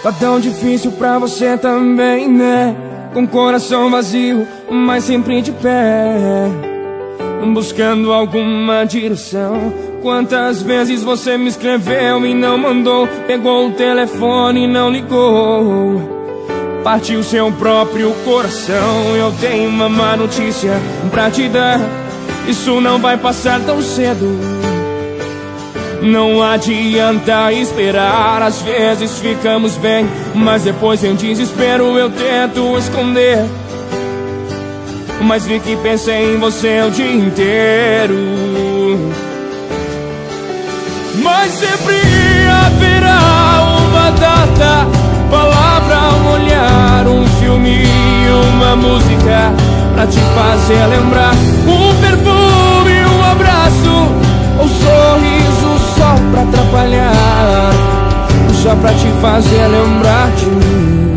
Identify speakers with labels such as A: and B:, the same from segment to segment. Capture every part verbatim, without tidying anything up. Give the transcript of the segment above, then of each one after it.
A: Tá tão difícil pra você também, né? Com coração vazio, mas sempre de pé, buscando alguma direção. Quantas vezes você me escreveu e não mandou? Pegou o telefone e não ligou. Partiu seu próprio coração. Eu tenho uma má notícia pra te dar: isso não vai passar tão cedo. Não adianta esperar. Às vezes ficamos bem, mas depois em desespero eu tento esconder. Mas vi que pensei em você o dia inteiro. Mas sempre haverá uma data, palavra, um olhar, um filme e uma música pra te fazer lembrar. Um perfume, um abraço, um sorriso só pra atrapalhar, só pra te fazer lembrar de mim.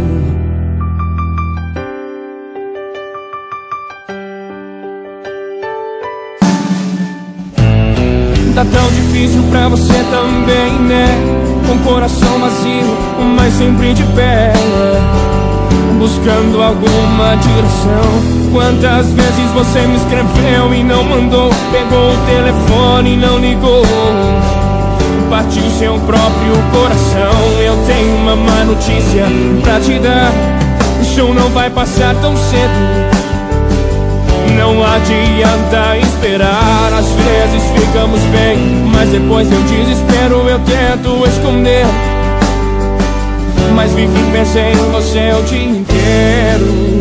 A: Tá tão difícil pra você também, né? Com coração vazio, mas sempre de pé, buscando alguma direção. Quantas vezes você me escreveu e não mandou? Pegou o telefone e não ligou. Partiu seu próprio coração. Eu tenho uma má notícia pra te dar: o show não vai passar tão cedo. Não adianta esperar. Às vezes ficamos bem, mas depois eu desespero, eu tento esconder. Mas vi que pensei em você o dia inteiro.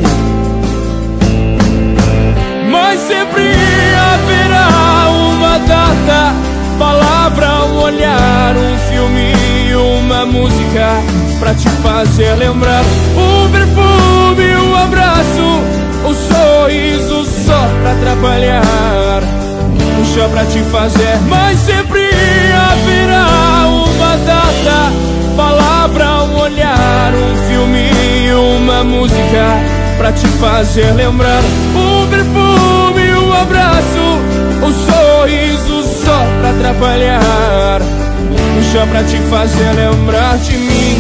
A: Mas sempre haverá uma data, palavra, um olhar, um filme e uma música pra te fazer lembrar. Um perfume, um abraço, um sorriso só pra atrapalhar, um show pra te fazer. Mas sempre haverá uma data, palavra, um olhar, um filme e uma música pra te fazer lembrar. Um perfume, um abraço, um sorriso só pra atrapalhar, um show pra te fazer lembrar de mim,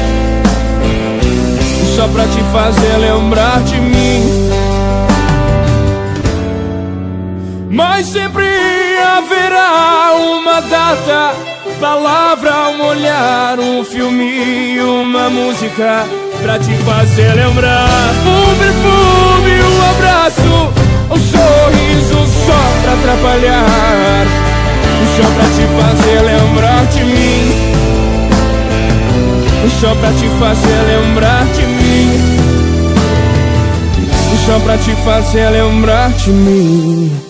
A: só pra te fazer lembrar de mim. Mas sempre haverá uma data, palavra, um olhar, um filme e uma música pra te fazer lembrar. Um perfume, um abraço, um sorriso só pra atrapalhar, um show pra te fazer lembrar de mim, um show pra te fazer lembrar de mim, um show pra te fazer lembrar de mim.